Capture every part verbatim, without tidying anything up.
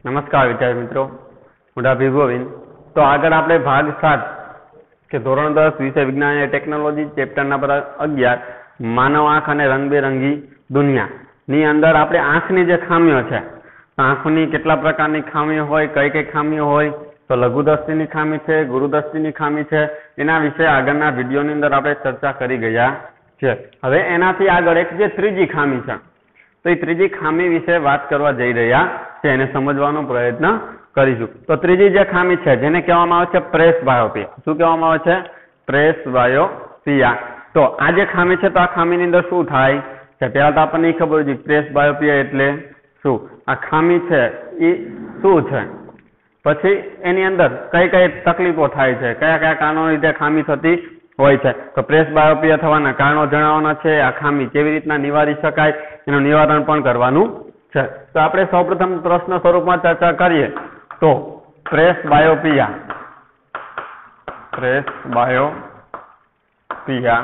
નમસ્કાર વિદ્યાર્થી મિત્રો, હું ડાભી ગોવિંદ. તો આગળ આપણે ભાગ સાત કે ધોરણ દસ વિષય વિજ્ઞાન અને ટેકનોલોજી ચેપ્ટરના પર અગિયાર માનવ આંખ અને રંગબેરંગી દુનિયાની અંદર આપણે આંખની જે ખામીઓ છે, આંખની કેટલા પ્રકારની ખામીઓ હોય, કઈ કઈ ખામીઓ હોય, તો લઘુદ્રષ્ટિની ખામી છે, ગુરુદ્રષ્ટિની ખામી છે, એના વિશે આગળના વિડીયોની અંદર આપણે ચર્ચા કરી ગયા છે. હવે એનાથી આગળ એક જે ત્રીજી ખામી છે, તો એ ત્રીજી ખામી વિશે વાત કરવા જઈ રહ્યા છે, એને સમજવાનો પ્રયત્ન કરીશું. તો ત્રીજી જે ખામી છે જેને કહેવામાં આવે છે પ્રેસ બાયોપિયા. શું કહેવામાં આવે છે? Presbyopia. તો આ જે ખામી છે, તો આ ખામીની અંદર શું થાય છે? પહેલા તો આપણને એ ખબર છે પ્રેસ બાયોપિયા એટલે શું, આ ખામી છે એ શું છે, પછી એની અંદર કઈ કઈ તકલીફો થાય છે, કયા કયા કારણો લીધે ખામી થતી હોય છે. તો પ્રેસ બાયોપિયા થવાના કારણો જણાવવાના છે, આ ખામી કેવી રીતના નિવારી શકાય એનું નિવારણ પણ કરવાનું છે. તો આપણે સૌપ્રથમ પ્રશ્ન સ્વરૂપમાં ચર્ચા કરીએ તો પ્રેસ બાયોપિયા પ્રેસ બાયોપિયા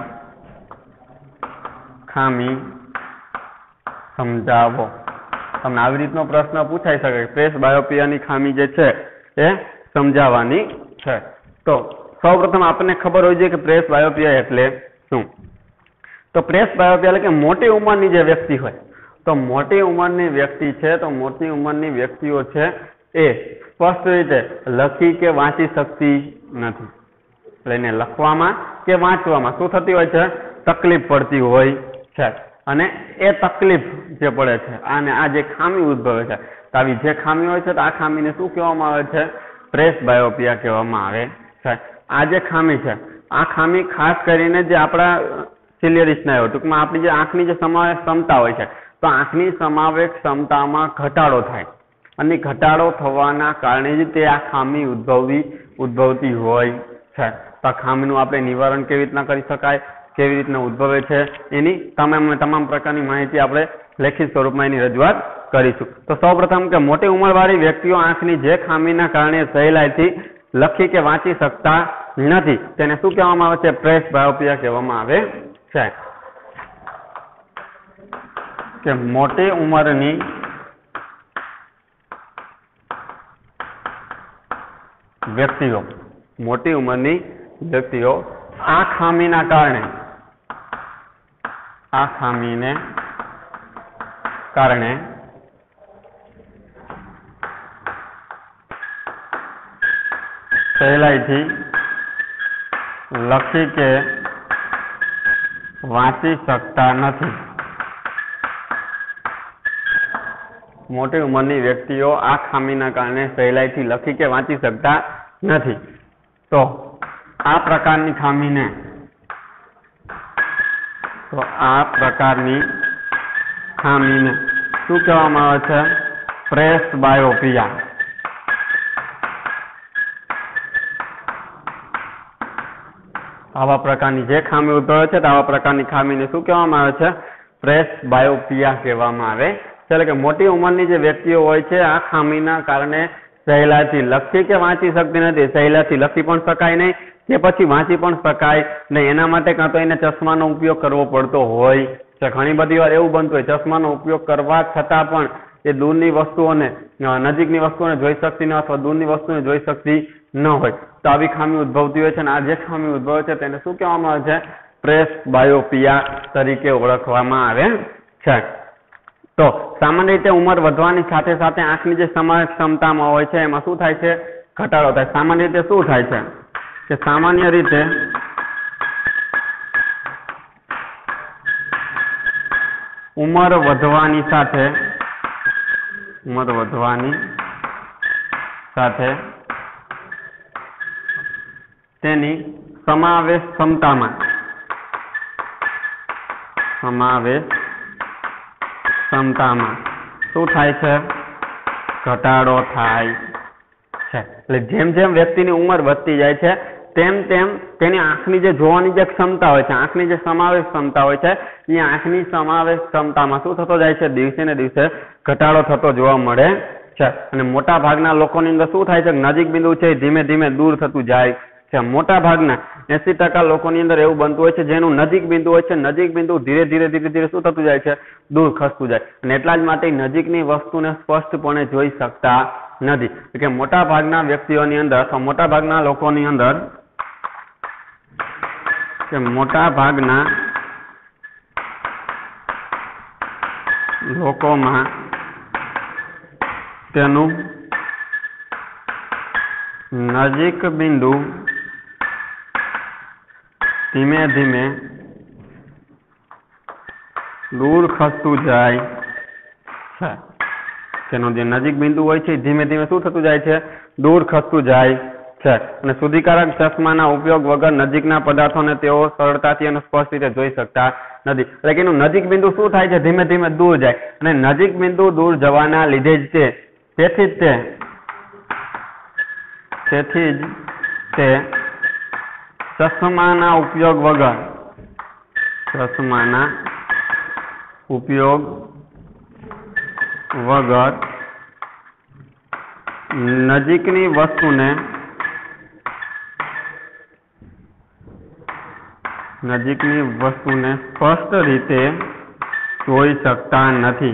ખામી સમજાવો. તમને આવી રીતનો પ્રશ્ન પૂછાઈ શકે, પ્રેસ બાયોપિયાની ખામી જે છે એ સમજાવવાની છે. તો સૌપ્રથમ આપણને ખબર હોય છે કે પ્રેસ બાયોપિયા એટલે શું. તો પ્રેસ બાયોપિયા એટલે કે મોટી ઉંમરની જે વ્યક્તિ હોય, તો મોટી ઉંમરની વ્યક્તિ છે, તો મોટી ઉંમરની વ્યક્તિઓ છે એ સ્પષ્ટ રીતે લખી કે વાંચી શકતી નથી. એટલે એને લખવામાં કે વાંચવામાં શું થતી હોય છે? તકલીફ પડતી હોય છે. અને એ તકલીફ જે પડે છે અને આ જે ખામી ઉદ્ભવે છે, તો આવી જે ખામી હોય છે, તો આ ખામીને શું કહેવામાં આવે છે? પ્રેસ બાયોપિયા કહેવામાં આવે છે. આ જે ખામી છે, આ ખામી ખાસ કરીને જે આપણા સિલિયરી સ્નાયુ, ટૂંકમાં આપણી જે આંખની જે સમાવેશ ક્ષમતા હોય છે, તો આંખની સમાવેશ ક્ષમતામાં ઘટાડો થાય અને ઘટાડો થવાના કારણે જ તે આ ખામી ઉદ્ભવવી ઉદ્ભવતી હોય છે. તો આ ખામીનું આપણે નિવારણ કેવી રીતના કરી શકાય, કેવી રીતના ઉદ્ભવે છે, એની તમામ તમામ પ્રકારની માહિતી આપણે લેખિત સ્વરૂપમાં એની રજૂઆત કરીશું. તો સૌપ્રથમ કે મોટી ઉંમરવાળી વ્યક્તિઓ આંખની જે ખામીના કારણે સહેલાઈથી લખી કે વાંચી શકતા નથી, તેને શું કહેવામાં આવે છે? પ્રેસ બાયોપિયા કહેવામાં આવે છે. કે મોટી ઉંમરની વ્યક્તિઓ મોટી ઉંમરની વ્યક્તિઓ આ ખામીના કારણે આ ખામીને કારણે સહેલાઈથી લખી કે વાંચી શકતા નથી. મોટી ઉંમરની વ્યક્તિઓ આ ખામીના કારણે સહેલાઈથી લખી કે વાંચી શકતા નથી. તો આ પ્રકારની ખામીને તો આ પ્રકારની ખામીને શું કહેવામાં આવે છે? Presbyopia. આવા પ્રકારની જે ખામી ઉદ્ભવે છે, તો આવા પ્રકારની ખામીને શું કહેવામાં આવે છે? પ્રેસ બાયોપિયા કહેવામાં આવે છે. એટલે કે મોટી ઉંમરની જે વ્યક્તિઓ હોય છે, આ ખામીના કારણે સહેલાઈથી લખી કે વાંચી શકતી નથી. સહેલાઈથી લખી પણ શકાય નહીં કે પછી વાંચી પણ શકાય નહીં. એના માટે કાં તો એને ચશ્માનો ઉપયોગ કરવો પડતો હોય છે. ઘણી બધી વાર એવું બનતું હોય, ચશ્માનો ઉપયોગ કરવા છતાં પણ એ દૂરની વસ્તુઓને નજીકની વસ્તુઓને જોઈ શકતી ન અથવા દૂરની વસ્તુને જોઈ શકતી ન હોય. તો આવી ખામી ઉદ્ભવતી હોય છે. અને આ જે ખામી ઉદ્ભવે છે તેને શું કહેવામાં આવે છે? પ્રેસ બાયોપિયા તરીકે ઓળખવામાં આવે છે. તો સામાન્ય રીતે ઉંમર વધવાની સાથે સાથે આંખની જે સમાવેશ ક્ષમતામાં હોય છે, એમાં શું થાય છે? ઘટાડો થાય. સામાન્ય રીતે શું થાય છે કે સામાન્ય રીતે ઉંમર વધવાની સાથે ઉંમર વધવાની સાથે તેની સમાવેશ ક્ષમતામાં સમાવેશ ક્ષમતામાં શું થાય છે? ઘટાડો થાય છે. એટલે જેમ જેમ વ્યક્તિની ઉંમર વધતી જાય છે, તેમ તેમ તેની આંખની જે જોવાની જે ક્ષમતા હોય છે, આંખની જે સમાવેશ ક્ષમતા હોય છે, એ આંખની સમાવેશ ક્ષમતામાં શું થતો જાય છે? દિવસે ને દિવસે ઘટાડો થતો જોવા મળે છે. અને મોટા ભાગના લોકોની અંદર શું થાય છે? નજીક બિંદુ છે ધીમે ધીમે દૂર થતું જાય છે. મોટા ભાગના એસી ટકા લોકોની અંદર એવું બનતું હોય છે જેનું નજીક બિંદુ હોય છે, નજીક બિંદુ ધીરે ધીરે ધીરે ધીરે શું થતું જાય છે? દૂર ખસતું જાય. અને એટલા જ માટે નજીકની વસ્તુને સ્પષ્ટપણે જોઈ શકતા નથી. કે મોટા ભાગના વ્યક્તિઓની અંદર અથવા મોટા ભાગના લોકોની અંદર કે મોટા ભાગના લોકોમાં તેનું નજીક બિંદુ ધીમે ધીમે દૂર ખસતું જાય છે. તેનું જે નજીક બિંદુ હોય છે ધીમે ધીમે શું થતું જાય છે? દૂર ખસતું જાય છે. અને શુદ્ધિકારક ચશ્માના ઉપયોગ વગર નજીકના પદાર્થોને તેઓ સરળતાથી અને સ્પષ્ટ રીતે જોઈ શકતા નથી. એટલે કે એનું નજીક બિંદુ શું થાય છે? ધીમે ધીમે દૂર જાય. અને નજીક બિંદુ દૂર જવાના લીધે જ તે તેથી જ તે તેથી જ તે ચશ્માના ઉપયોગ વગર ચશ્માના ઉપયોગ વગર નજીકની વસ્તુને નજીકની વસ્તુને સ્પષ્ટ રીતે જોઈ શકતા નથી.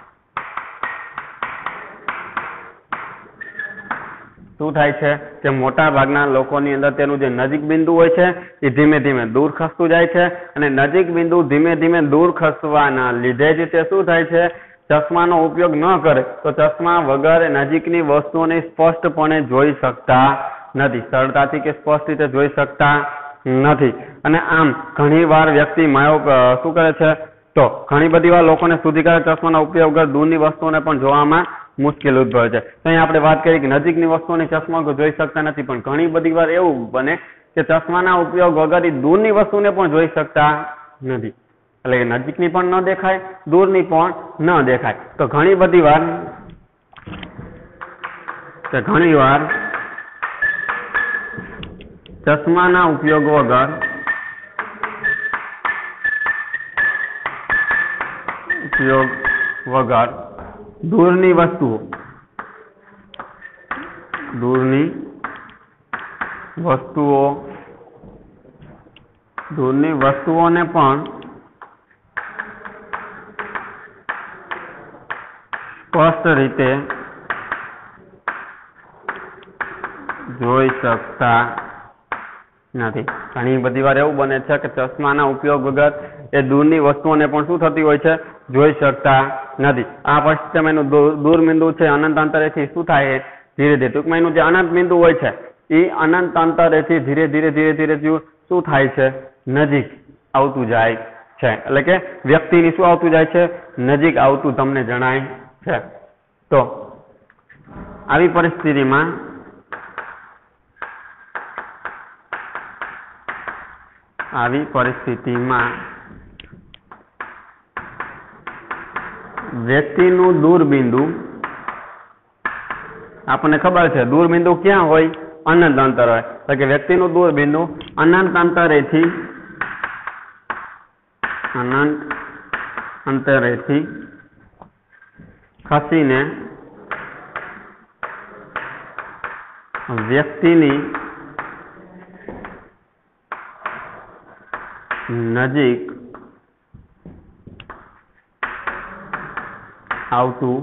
શું થાય છે કે મોટા ભાગના લોકોની અંદર તેનું જે નજીક બિંદુ હોય છે એ ધીમે ધીમે દૂર ખસતું જાય છે. અને નજીક બિંદુ ધીમે ધીમે દૂર ખસવાના લીધે જ તે શું થાય છે? ચશ્માનો ઉપયોગ ન કરે તો ચશ્મા વગર નજીકની વસ્તુઓને સ્પષ્ટપણે જોઈ શકતા નથી. સરળતાથી કે સ્પષ્ટ રીતે જોઈ શકતા નથી. અને આમ ઘણી વાર વ્યક્તિ માયોપ શું કરે છે? તો ઘણી બધી વાર લોકોને શુદ્ધિકારક ચશ્માના ઉપયોગ વગર દૂરની વસ્તુઓને પણ જોવામાં મુશ્કેલી ઉદ્ભવે છે. અહીં આપણે વાત કરી કે નજીકની વસ્તુઓને ચશ્મા જોઈ શકતા નથી, પણ ઘણી બધી વાર એવું બને કે ચશ્માના ઉપયોગ વગર દૂરની વસ્તુને પણ જોઈ શકતા નથી. એટલે કે નજીકની પણ ન દેખાય, દૂરની પણ ન દેખાય. તો ઘણી બધી વાર કે ઘણી વાર ચશ્માના ઉપયોગ વગર ઉપયોગ વગર દૂરની વસ્તુઓ દૂરની વસ્તુઓ દૂરની વસ્તુઓને પણ સ્પષ્ટ રીતે જોઈ શકતા નથી. ઘણી બધી વાર એવું બને છે કે ચશ્માના ઉપયોગ વગર એ દૂરની વસ્તુઓને પણ શું થતી હોય છે? જોઈ શકતા નથી. આ પરિસ્થિતિમાં એનું દૂર બિંદુ છે અનંત અંતરેથી શું થાય? ધીરે ધીરે ટૂંકમાં એનું જે અનંત બિંદુ હોય છે એ અનંત અંતરેથી ધીરે ધીરે ધીરે ધીરે શું થાય છે? નજીક આવતું જાય છે. એટલે કે વ્યક્તિની શું આવતું જાય છે? નજીક આવતું તમને જણાય છે. તો આવી પરિસ્થિતિમાં આવી પરિસ્થિતિમાં વ્યક્તિનું દૂરબિંદુ આપણને ખબર છે દૂરબિંદુ ક્યાં હોય? અનંત અંતર હોય. એટલે કે વ્યક્તિનું દૂરબિંદુ અનંત અંતરેથી અનંત અંતરેથી ખસીને વ્યક્તિની નજીક આવતું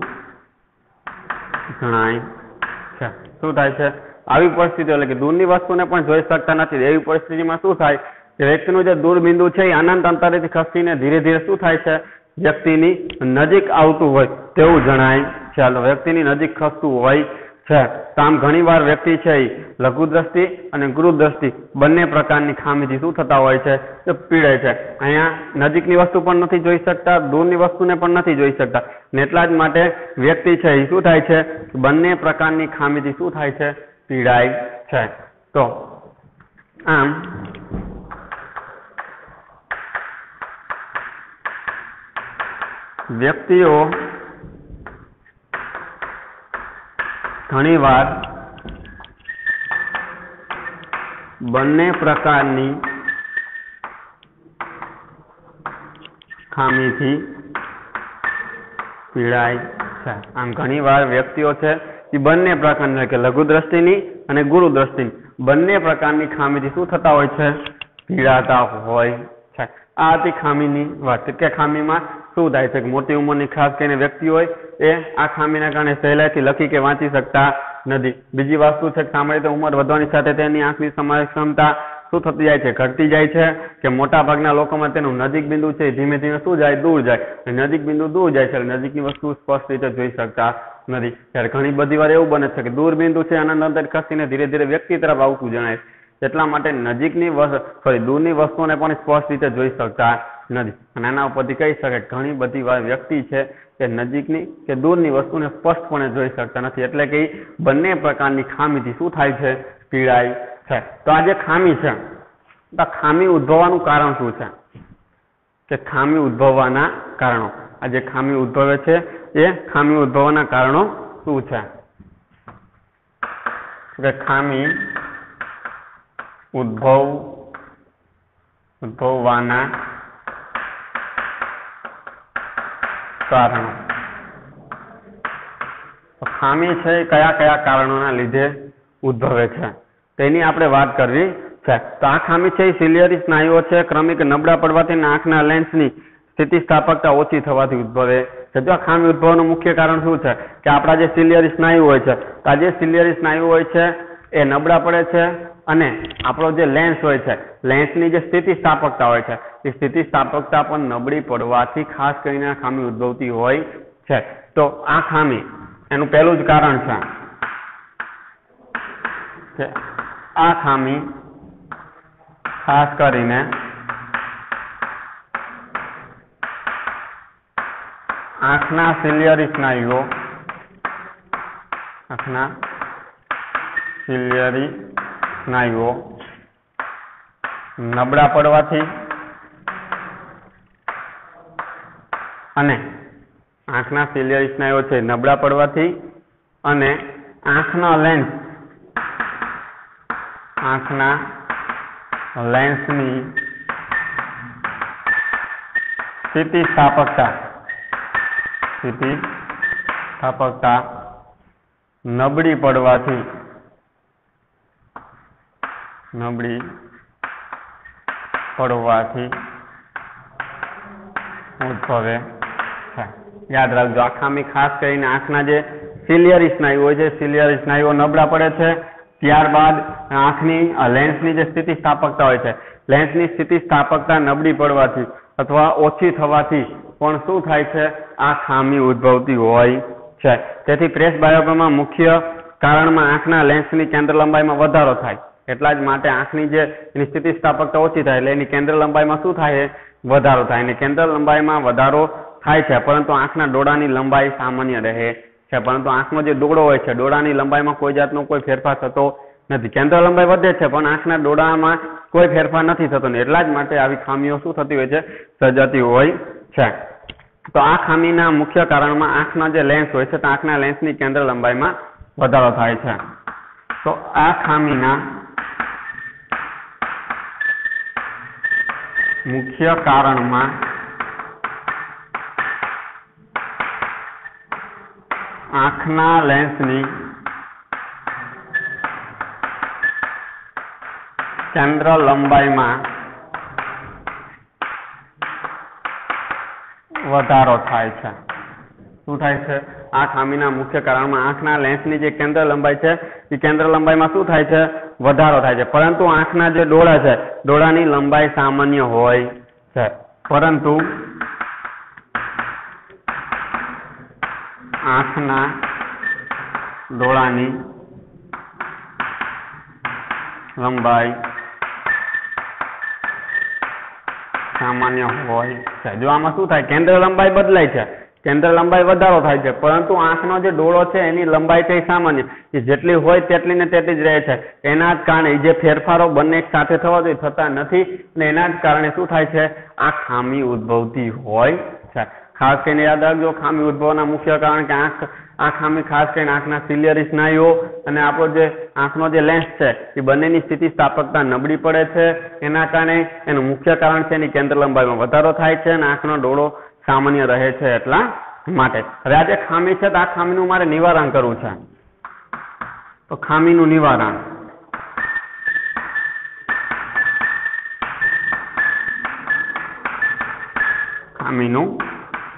જણાય છે. શું થાય છે? આવી પરિસ્થિતિ એટલે કે દૂરની વસ્તુને પણ જોઈ શકતા નથી. એવી પરિસ્થિતિમાં શું થાય કે વ્યક્તિનું જે દૂર બિંદુ છે એ અનંત અંતરેથી ખસીને ધીરે ધીરે શું થાય છે? વ્યક્તિની નજીક આવતું હોય તેવું જણાય છે. ચાલો વ્યક્તિની નજીક ખસતું હોય છે. તો આમ ઘણી વાર વ્યક્તિ છે એ લઘુ દ્રષ્ટિ અને ગુરુ દ્રષ્ટિ બંને પ્રકારની ખામીથી શું થતા હોય છે? તો પીડાય છે. અહીંયા નજીકની વસ્તુ પણ નથી જોઈ શકતા, દૂરની વસ્તુને પણ નથી જોઈ શકતા. ને એટલા જ માટે વ્યક્તિ છે એ શું થાય છે? બંને પ્રકારની ખામીથી શું થાય છે? પીડાય છે. તો આમ વ્યક્તિઓ ઘણીવાર બંને પ્રકારની ખામીથી પીડાય છે. આમ ઘણીવાર વ્યક્તિઓ છે એ બંને પ્રકારની કે લઘુ દ્રષ્ટિની અને ગુરુ દ્રષ્ટિની બંને પ્રકારની ખામીથી શું થતા હોય છે? પીડાતા હોય છે. આ હતી ખામીની વાત કે ખામીમાં શું થાય છે કે મોટી ઉંમરની ખાસ કરીને વ્યક્તિ હોય એ આ ખામીના કારણે સહેલાઈથી લખી કે વાંચી શકતા નથી. બીજી વસ્તુ છે કે સામાન્ય રીતે ઉંમર વધવાની સાથે તેની આંખની સમાવેશ ક્ષમતા શું થતી જાય છે? ઘટતી જાય છે કે મોટા ભાગના લોકોમાં તેનું નજીક બિંદુ છે ધીમે ધીમે શું જાય? દૂર જાય. નજીક બિંદુ દૂર જાય છે, નજીકની વસ્તુ સ્પષ્ટ રીતે જોઈ શકતા નથી. ત્યારે ઘણી બધી વાર એવું બને છે કે દૂર બિંદુ છે આનંદ અંદર ખસીને ધીરે ધીરે વ્યક્તિ તરફ આવતું જણાય છે. એટલા માટે નજીકની સોરી દૂરની વસ્તુઓને પણ સ્પષ્ટ રીતે જોઈ શકતા નથી. અને આના ઉપરથી કહી શકાય ઘણી બધી વાર વ્યક્તિ છે કે નજીકની કે દૂરની વસ્તુને સ્પષ્ટપણે જોઈ શકતા નથી. એટલે કે બંને પ્રકારની ખામીથી શું થાય છે? પીડાય છે. તો આ જે ખામી છે તો આ ખામી ઉદ્ભવવાનું કારણ શું છે? કે ખામી ઉદ્ભવવાના કારણો. આ જે ખામી ઉદ્ભવે છે એ ખામી ઉદ્ભવવાના કારણો શું છે? કે ખામી ઉદ્ભવ ઉદ્ભવવાના કારણો. ખામી છે એ કયા કયા કારણોના લીધે ઉદ્ભવે છે તેની આપણે વાત કરવી છે. તો આ ખામી છે એ સિલિયરી સ્નાયુઓ છે ક્રમિક નબળા પડવાથી આંખના લેન્સની સ્થિતિસ્થાપકતા ઓછી થવાથી ઉદ્ભવે છે. જો આ ખામી ઉદ્ભવવાનું મુખ્ય કારણ શું છે કે આપણા જે સિલિયરી સ્નાયુ હોય છે તો આ જે સિલિયરી સ્નાયુ હોય છે એ નબળા પડે છે અને આપણો જે લેન્સ હોય છે લેન્સની જે સ્થિતિસ્થાપકતા હોય છે એ સ્થિતિસ્થાપકતા પણ નબળી પડવાથી ખાસ કરીને ખામી ઉદ્ભવતી હોય છે. તો આ ખામી એનું પહેલું જ કારણ છે કે આ ખામી ખાસ કરીને આંખના સિલિયરી સ્નાયુઓ આંખના સિલિયરી સ્નાયુઓ નબળા પડવાથી અને આંખના સિલિયરી સ્નાયુઓ છે નબળા પડવાથી અને આંખના લેન્સ આંખના લેન્સની સ્થિતિસ્થાપકતા સ્થિતિસ્થાપકતા નબળી પડવાથી નબળી પડવાથી ઉદ્ભવે છે. યાદ રાખજો આ ખામી ખાસ કરીને આંખના જે સિલિયરી સ્નાયુ હોય છે સિલિયરી સ્નાયુઓ નબળા પડે છે. ત્યારબાદ આંખની લેન્સની જે સ્થિતિસ્થાપકતા હોય છે લેન્સની સ્થિતિસ્થાપકતા નબળી પડવાથી અથવા ઓછી થવાથી પણ શું થાય છે? આ ખામી ઉદ્ભવતી હોય છે. તેથી પ્રેસ બાયોપ્સીમાં મુખ્ય કારણમાં આંખના લેન્સની કેન્દ્ર લંબાઈમાં વધારો થાય. એટલા જ માટે આંખની જે એની સ્થિતિસ્થાપકતા ઓછી થાય એટલે એની કેન્દ્ર લંબાઈમાં શું થાય? વધારો થાય. અને કેન્દ્ર લંબાઈમાં વધારો થાય છે પરંતુ આંખના ડોળાની લંબાઈ સામાન્ય રહે છે. પરંતુ આંખનો જે ડોળો હોય છે ડોળાની લંબાઈમાં કોઈ જાતનો કોઈ ફેરફાર થતો નથી. કેન્દ્ર લંબાઈ વધે છે પણ આંખના ડોળામાં કોઈ ફેરફાર નથી થતો. એટલા જ માટે આવી ખામીઓ શું થતી હોય છે? સર્જાતી હોય છે. તો આ ખામીના મુખ્ય કારણમાં આંખના જે લેન્સ હોય છે તો આંખના લેન્સની કેન્દ્ર લંબાઈમાં વધારો થાય છે. તો આ ખામીના મુખ્ય કારણમાં આંખના લેન્સની કેન્દ્ર લંબાઈમાં વધારો થાય છે. શું થાય છે? આ ખામીના મુખ્ય કારણમાં આંખના લેન્સની જે કેન્દ્ર લંબાઈ છે એ કેન્દ્ર લંબાઈમાં શું થાય છે? વધારો થાય છે. પરંતુ આંખના જે ડોળા છે ડોળાની લંબાઈ સામાન્ય હોય છે. પરંતુ આંખના ડોળાની લંબાઈ સામાન્ય હોય છે. જો આમાં શું થાય? કેન્દ્ર લંબાઈ બદલાય છે, કેન્દ્ર લંબાઈ વધારો થાય છે પરંતુ આંખનો જે ડોળો છે એની લંબાઈ છે સામાન્ય એ જેટલી હોય તેટલી ને તેટલી જ રહે છે. એના જ કારણે જે ફેરફારો બંને સાથે થવા જોઈએ થતા નથી અને એના જ કારણે શું થાય છે? આ ખામી ઉદ્ભવતી હોય છે. ખાસ કરીને યાદ રાખજો ખામી ઉદ્ભવવાના મુખ્ય કારણ કે આંખ આ ખામી ખાસ કરીને આંખના સિલિયરી સ્નાયુઓ અને આપણો જે આંખનો જે લેન્સ છે એ બંનેની સ્થિતિસ્થાપકતા નબળી પડે છે. એના કારણે એનું મુખ્ય કારણ છે એની કેન્દ્ર લંબાઈમાં વધારો થાય છે અને આંખનો ડોળો સામાન્ય રહે છે. એટલા માટે હવે આ જે ખામી છે તો આ ખામીનું મારે નિવારણ કરવું છે. તો ખામીનું નિવારણ ખામીનું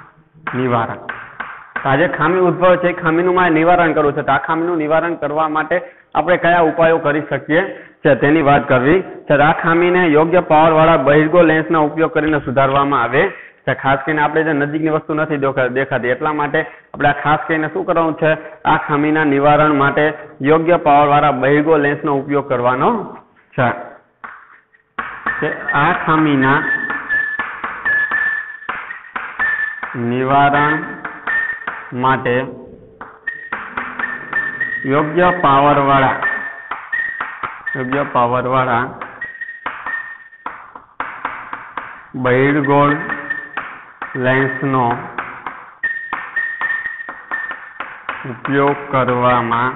નિવારણ. આ જે ખામી ઉદ્ભવે છે એ ખામીનું મારે નિવારણ કરવું છે. તો આ ખામીનું નિવારણ કરવા માટે આપણે કયા ઉપાયો કરી શકીએ છે તેની વાત કરવી છે. આ ખામીને યોગ્ય પાવર વાળા બહિર્ગોળ લેન્સના ઉપયોગ કરીને સુધારવામાં આવે છે. ખાસ કરીને આપણે જે નજીકની વસ્તુ નથી દેખાતી એટલા માટે આપણે આ ખાસ કરીને શું કરવાનું છે, આ ખામીના નિવારણ માટે યોગ્ય પાવર વાળા બહિર્ગોળ લેન્સનો ઉપયોગ કરવાનો છે. આ ખામીના નિવારણ માટે યોગ્ય પાવર વાળા યોગ્ય પાવર વાળા બહિર્ગોળ લેન્સનો ઉપયોગ કરવામાં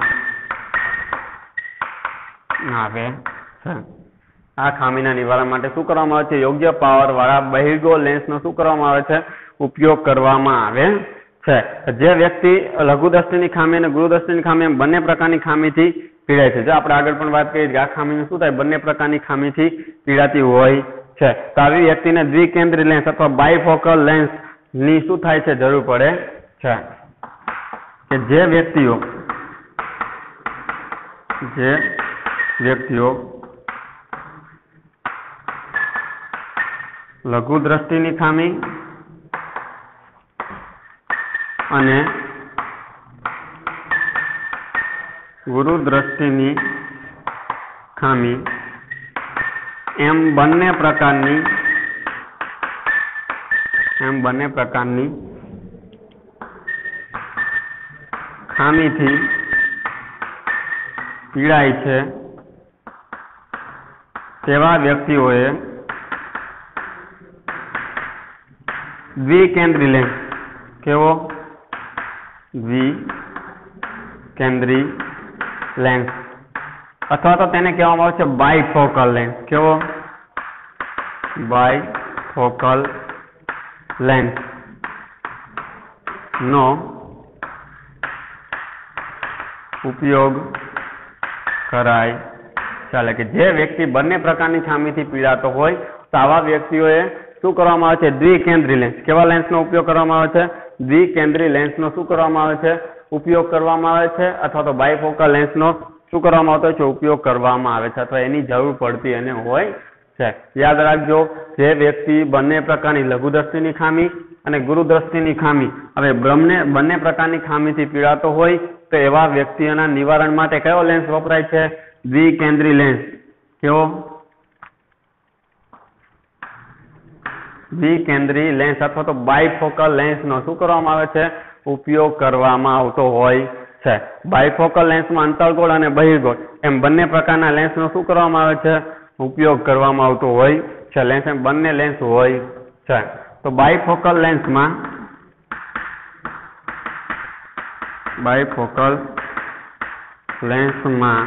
આવે છે. આ ખામીના નિવારણ માટે શું કરવામાં આવે છે, યોગ્ય પાવર વાળા બહિર્ગોળ લેન્સનો શું કરવામાં આવે છે, ઉપયોગ કરવામાં આવે છે. જે વ્યક્તિ લઘુદ્રષ્ટિની ખામી અને ગુરુદ્રષ્ટિની ખામી એમ બંને પ્રકારની ખામીથી પીડાય છે. જો આપણે આગળ પણ વાત કરી કે આ ખામીનું શું થાય, બંને પ્રકારની ખામીથી પીડાતી હોય છે. તો આવી વ્યક્તિને દ્વિકેન્દ્રી લેન્સ અથવા બાયફોકલ લેન્સ ની શું થાય છે, જરૂર પડે છે. કે જે વ્યક્તિઓ જે વ્યક્તિઓ લઘુ દ્રષ્ટિની ખામી અને ગુરુ દ્રષ્ટિની ખામી એમ બંને પ્રકારની એમ બંને પ્રકારની ખામીથી પીડાય છે તેવા વ્યક્તિઓએ દ્વિકેન્દ્રી લેન્સ કેવો દ્વિકેન્દ્રી લેન્સ અથવા તો તેને કહેવામાં આવે છે બાયફોકલ લેન્સ. કેવો બાયફોકલ લેન્સ નો ઉપયોગ કરાય ચાલે. કે જે વ્યક્તિ બંને પ્રકારની ખામીથી પીડાતો હોય તો આવા વ્યક્તિઓએ શું કરવામાં આવે છે, દ્વિકેન્દ્રી લેન્સ. કેવા લેન્સનો ઉપયોગ કરવામાં આવે છે, દ્વિકેન્દ્રી લેન્સનો શું કરવામાં આવે છે, ઉપયોગ કરવામાં આવે છે. અથવા તો બાયફોકલ લેન્સનો શું કરવામાં આવતો હોય છે, ઉપયોગ કરવામાં આવે છે અથવા એની જરૂર પડતી એને હોય છે. યાદ રાખજો, જે વ્યક્તિ બંને પ્રકારની લઘુદ્રષ્ટિની ખામી અને ગુરુદ્રષ્ટિની ખામી હવે બંને બંને પ્રકારની ખામીથી પીડાતો હોય તો એવા વ્યક્તિઓના નિવારણ માટે કયો લેન્સ વપરાય છે, દ્વિકેન્દ્રી લેન્સ. કેવો દ્વિકેન્દ્રી લેન્સ અથવા તો બાયફોકલ લેન્સનો શું કરવામાં આવે છે, ઉપયોગ કરવામાં આવતો હોય છે. બાયફોકલ લેન્સમાં અંતર્ગોળ અને બહિર્ગોળ એમ બંને પ્રકારના લેન્સનો શું કરવામાં આવે છે, ઉપયોગ કરવામાં આવતો હોય છે. લેન્સ એમ બંને લેન્સ હોય છે. તો બાયફોકલ લેન્સમાં બાયફોકલ લેન્સમાં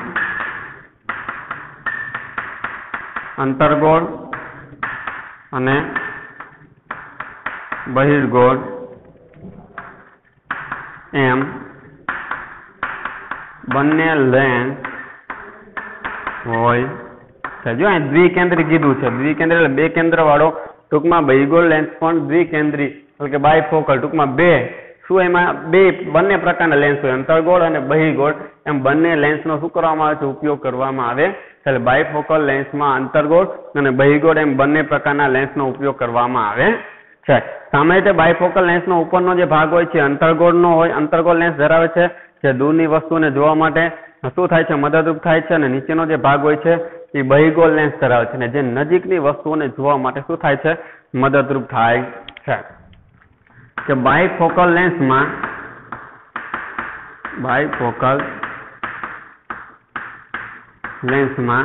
અંતર્ગોળ અને બહિર્ગોળ એમ બંને લેન્સ હોય છે. જો અહીં દ્વિકેન્દ્રી કીધું છે, દ્વિકેન્દ્રી એટલે બે કેન્દ્ર વાળો, ટૂંકમાં બહિર્ગોળ લેન્સ પણ દ્વિકેન્દ્રી એટલે કે બાયફોકલ, ટૂંકમાં બે શું એમાં બે બંને પ્રકારના લેન્સ હોય, અંતર્ગોળ અને બહિર્ગોળ એમ બંને લેન્સનો શું કરવામાં આવે છે, ઉપયોગ કરવામાં આવે. એટલે બાયફોકલ લેન્સમાં અંતર્ગોળ અને બહિર્ગોળ એમ બંને પ્રકારના લેન્સનો ઉપયોગ કરવામાં આવે છે. સામાન્ય રીતે બાયફોકલ લેન્સનો ઉપરનો જે ભાગ હોય છે અંતર્ગોળનો હોય, અંતર્ગોળ લેન્સ ધરાવે છે જે દૂરની વસ્તુને જોવા માટે શું થાય છે, મદદરૂપ થાય છે. અને નીચેનો જે ભાગ હોય છે એ બહિર્ગોળ લેન્સ ધરાવે છે ને જે નજીકની વસ્તુઓને જોવા માટે શું થાય છે, મદદરૂપ થાય છે. કે બાયફોકલ લેન્સમાં બાયફોકલ લેન્સમાં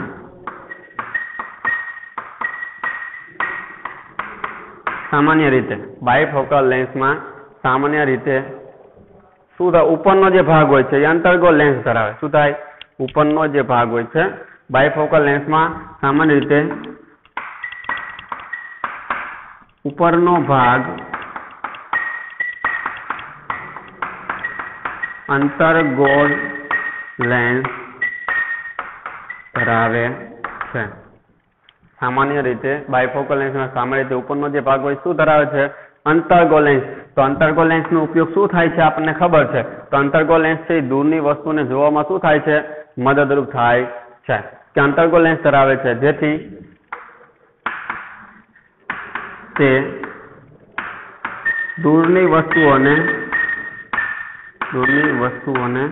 સામાન્ય રીતે બાયફોકલ લેન્સમાં સામાન્ય રીતે શું થાય, ઉપરનો જે ભાગ હોય છે એ અંતર્ગોળ લેન્સ ધરાવે. શું થાય, ઉપરનો જે ભાગ હોય છે બાયફોકલ લેન્સમાં સામાન્ય રીતે ઉપરનો ભાગ અંતર્ગોળ લેન્સ ધરાવે છે. સામાન્ય રીતે બાયફોકલ લેન્સમાં સામાન્ય રીતે ઉપરનો જે ભાગ હોય શું ધરાવે છે, અંતર્ગો લેન્સ. તો અંતર્ગો લેન્સનો ઉપયોગ શું થાય છે આપણને ખબર છે. તો અંતર્ગો લેન્સ છે એ દૂરની વસ્તુને જોવામાં શું થાય છે? મદદરૂપ થાય છે. કે અંતર્ગો લેન્સ ધરાવે છે જેથી તે દૂરની વસ્તુઓને દૂરની વસ્તુઓને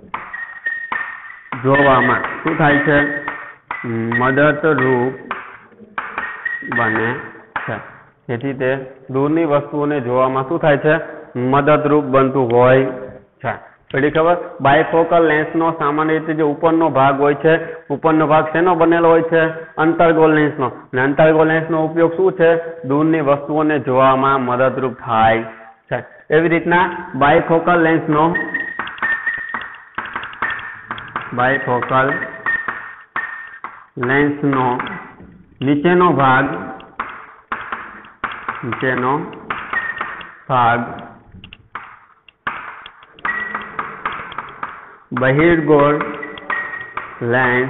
જોવામાં શું થાય છે? મદદરૂપ બને છે. જેથી તે દૂરની વસ્તુઓને જોવામાં શું થાય છે? મદદરૂપ બનતું હોય છે. પડી ખબર? બાયફોકલ લેન્સનો સામાન્ય રીતે જે ઉપરનો ભાગ હોય છે, ઉપરનો ભાગ શેનો બનેલો હોય છે? અંતર્ગોલ લેન્સનો. અને અંતર્ગોલ લેન્સનો ઉપયોગ શું છે? દૂરની વસ્તુઓને જોવામાં મદદરૂપ થાય છે. એવી રીતના બાયફોકલ લેન્સનો બાયફોકલ લેન્સનો નીચેનો ભાગ નીચેનો ભાગ બહિર્ગોળ લેન્સ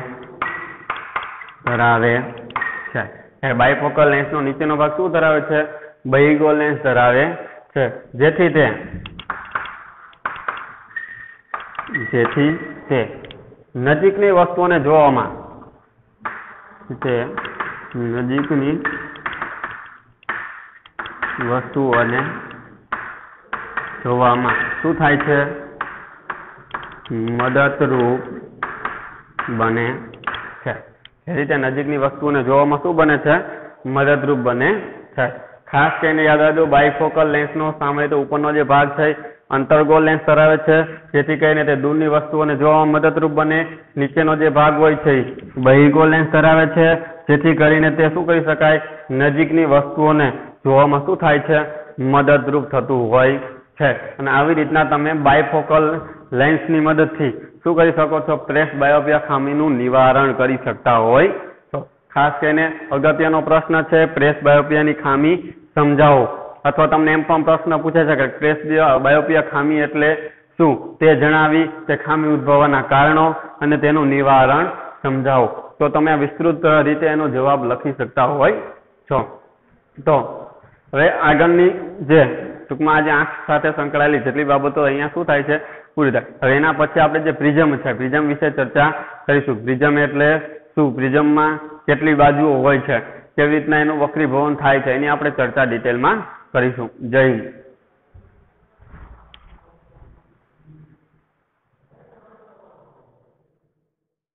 ધરાવે છે. બાયફોકલ લેન્સનો નીચેનો ભાગ શું ધરાવે છે? બહિર્ગોળ લેન્સ ધરાવે છે. જેથી તે જેથી તે નજીકની વસ્તુઓને જોવામાં તે નજીકની વસ્તુઓને જોવામાં શું થાય છે? મદદરૂપ બને છે. એ રીતે નજીકની વસ્તુઓને જોવામાં શું બને છે? મદદરૂપ બને છે. ખાસ કરીને યાદ રાખજો, બાયફોકલ લેન્સનો સામાન્ય રીતે ઉપરનો જે ભાગ છે અંતર્ગોળ લેન્સ ધરાવે છે, જેથી કરીને તે દૂરની વસ્તુઓને જોવામાં મદદરૂપ બને. નીચેનો જે ભાગ હોય છે બહિર્ગોળ લેન્સ ધરાવે છે, જેથી કરીને તે શું કરી શકાય? નજીકની વસ્તુઓને જોવામાં શું થાય છે? મદદરૂપ થતું હોય છે. અને આવી રીતના તમે બાયફોકલ લેન્સની મદદથી શું કરી શકો છો? પ્રેસ બાયોપિયા ખામીનું નિવારણ કરી શકતા હોય તો. ખાસ કરીને અગત્યનો પ્રશ્ન છે પ્રેસ બાયોપિયાની ખામી સમજાવો. અથવા તમને એમ પણ પ્રશ્ન પૂછે છે કે પ્રેસ બાયોપિયા ખામી એટલે શું તે જણાવી, તે ખામી ઉદ્ભવવાના કારણો અને તેનું નિવારણ સમજાવો. તો તમે વિસ્તૃત રીતે એનો જવાબ લખી શકતા હોય છો. તો હવે આગળની જે ટૂંકમાં આજે આંખ સાથે સંકળાયેલી જેટલી બાબતો અહીંયા શું થાય છે? પૂરી થાય. હવે એના પછી આપણે જે પ્રિઝમ છે, પ્રિઝમ વિશે ચર્ચા કરીશું. પ્રિઝમ એટલે શું? પ્રિઝમમાં કેટલી બાજુઓ હોય છે, કેવી રીતના એનું વક્રીભવન થાય છે, એની આપણે ચર્ચા ડિટેલમાં કરીશું. જય હિન્દ.